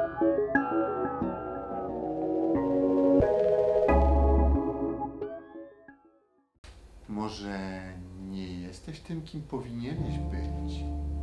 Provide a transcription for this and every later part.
Może nie jesteś tym, kim powinieneś być?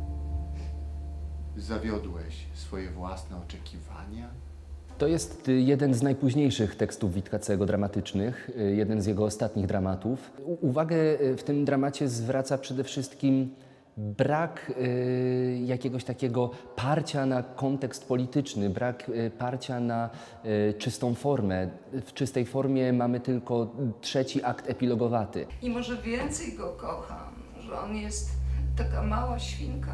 Zawiodłeś swoje własne oczekiwania? To jest jeden z najpóźniejszych tekstów Witkacego dramatycznych, jeden z jego ostatnich dramatów. Uwagę w tym dramacie zwraca przede wszystkim brak jakiegoś takiego parcia na kontekst polityczny, brak parcia na czystą formę. W czystej formie mamy tylko trzeci akt epilogowaty. I może więcej go kocham, że on jest taka mała świnka.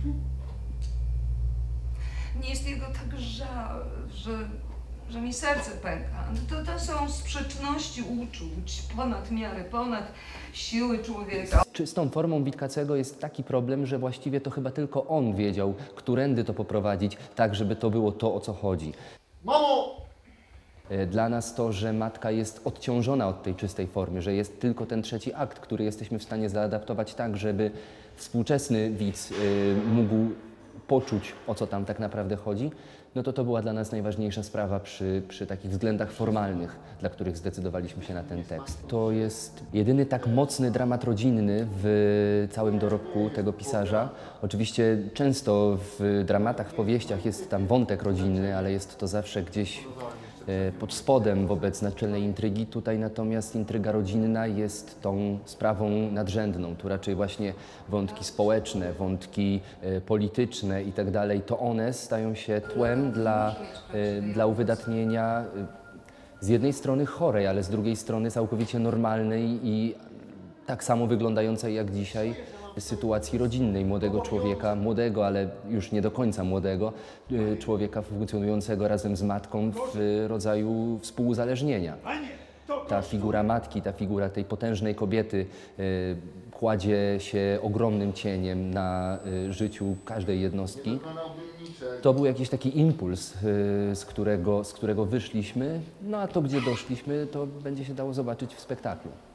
Nie jest jego tak żal, że mi serce pęka. To są sprzeczności uczuć ponad miarę, ponad siły człowieka. Z czystą formą Witkacego jest taki problem, że właściwie to chyba tylko on wiedział, którędy to poprowadzić, tak żeby to było to, o co chodzi. Mamo! Dla nas to, że matka jest odciążona od tej czystej formy, że jest tylko ten trzeci akt, który jesteśmy w stanie zaadaptować tak, żeby współczesny widz mógł poczuć, o co tam tak naprawdę chodzi, no to była dla nas najważniejsza sprawa przy takich względach formalnych, dla których zdecydowaliśmy się na ten tekst. To jest jedyny tak mocny dramat rodzinny w całym dorobku tego pisarza. Oczywiście często w dramatach, w powieściach jest tam wątek rodzinny, ale jest to zawsze gdzieś pod spodem wobec naczelnej intrygi. Tutaj natomiast intryga rodzinna jest tą sprawą nadrzędną. Tu raczej właśnie wątki społeczne, wątki polityczne i tak dalej, to one stają się tłem dla uwydatnienia z jednej strony chorej, ale z drugiej strony całkowicie normalnej i tak samo wyglądającej jak dzisiaj sytuacji rodzinnej młodego człowieka, młodego, ale już nie do końca młodego, człowieka funkcjonującego razem z matką w rodzaju współuzależnienia. Ta figura matki, ta figura tej potężnej kobiety kładzie się ogromnym cieniem na życiu każdej jednostki. To był jakiś taki impuls, z którego wyszliśmy, no a to, gdzie doszliśmy, to będzie się dało zobaczyć w spektaklu.